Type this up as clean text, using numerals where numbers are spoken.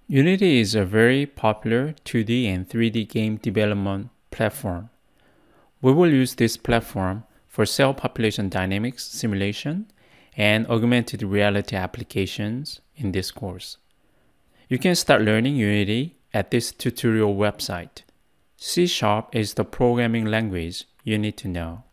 Unity is a very popular 2D and 3D game development platform. We will use this platform for cell population dynamics simulation and augmented reality applications in this course. You can start learning Unity at this tutorial website. C# is the programming language you need to know.